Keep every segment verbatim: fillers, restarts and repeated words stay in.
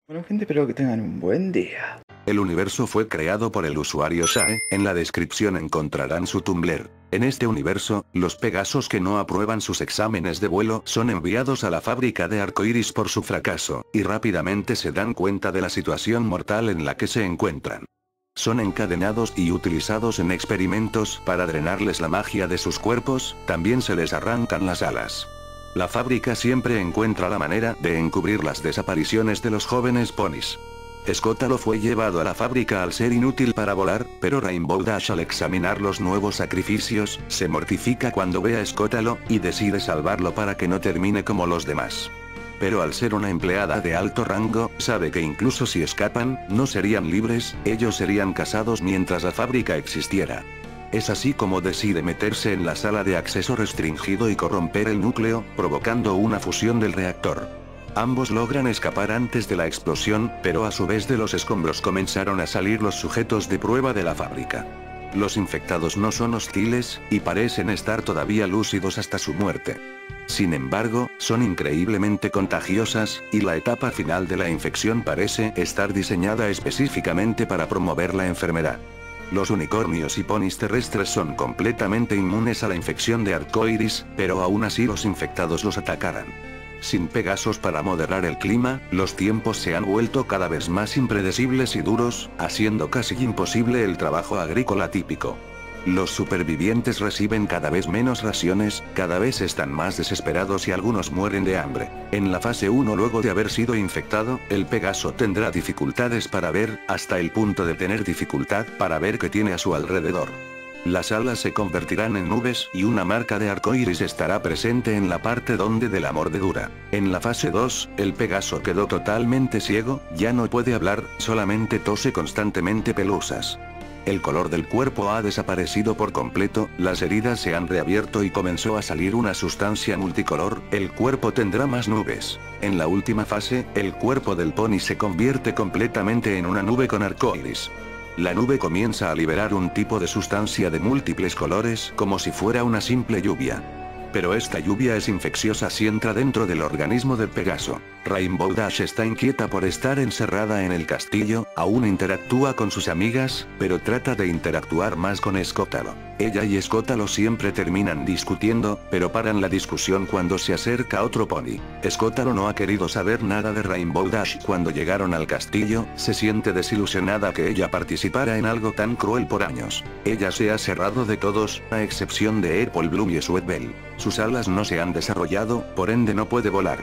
Bueno, gente, espero que tengan un buen día. El universo fue creado por el usuario Sae, en la descripción encontrarán su Tumblr. En este universo, los Pegasos que no aprueban sus exámenes de vuelo son enviados a la fábrica de arcoíris por su fracaso, y rápidamente se dan cuenta de la situación mortal en la que se encuentran. Son encadenados y utilizados en experimentos para drenarles la magia de sus cuerpos, también se les arrancan las alas. La fábrica siempre encuentra la manera de encubrir las desapariciones de los jóvenes ponis. Escótalo fue llevado a la fábrica al ser inútil para volar, pero Rainbow Dash al examinar los nuevos sacrificios, se mortifica cuando ve a Escótalo, y decide salvarlo para que no termine como los demás. Pero al ser una empleada de alto rango, sabe que incluso si escapan, no serían libres, ellos serían casados mientras la fábrica existiera. Es así como decide meterse en la sala de acceso restringido y corromper el núcleo, provocando una fusión del reactor. Ambos logran escapar antes de la explosión, pero a su vez de los escombros comenzaron a salir los sujetos de prueba de la fábrica. Los infectados no son hostiles, y parecen estar todavía lúcidos hasta su muerte. Sin embargo, son increíblemente contagiosas, y la etapa final de la infección parece estar diseñada específicamente para promover la enfermedad. Los unicornios y ponis terrestres son completamente inmunes a la infección de arcoíris, pero aún así los infectados los atacarán. Sin Pegasos para moderar el clima, los tiempos se han vuelto cada vez más impredecibles y duros, haciendo casi imposible el trabajo agrícola típico. Los supervivientes reciben cada vez menos raciones, cada vez están más desesperados y algunos mueren de hambre. En la fase uno, luego de haber sido infectado, el Pegaso tendrá dificultades para ver, hasta el punto de tener dificultad para ver qué tiene a su alrededor. Las alas se convertirán en nubes y una marca de arcoíris estará presente en la parte donde de la mordedura. En la fase dos, el Pegaso quedó totalmente ciego, ya no puede hablar, solamente tose constantemente pelusas. El color del cuerpo ha desaparecido por completo, las heridas se han reabierto y comenzó a salir una sustancia multicolor, el cuerpo tendrá más nubes. En la última fase, el cuerpo del pony se convierte completamente en una nube con arcoíris. La nube comienza a liberar un tipo de sustancia de múltiples colores, como si fuera una simple lluvia. Pero esta lluvia es infecciosa si entra dentro del organismo del Pegaso. Rainbow Dash está inquieta por estar encerrada en el castillo, aún interactúa con sus amigas, pero trata de interactuar más con Escótalo. Ella y Escótalo siempre terminan discutiendo, pero paran la discusión cuando se acerca otro pony. Escótalo no ha querido saber nada de Rainbow Dash cuando llegaron al castillo, se siente desilusionada que ella participara en algo tan cruel por años. Ella se ha cerrado de todos, a excepción de Apple Bloom y Sweetbell. Sus alas no se han desarrollado, por ende no puede volar.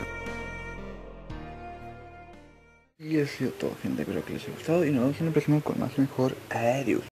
Y eso ha sido todo, gente, espero que les haya gustado y nos vemos en la próxima con más mejor. Adiós.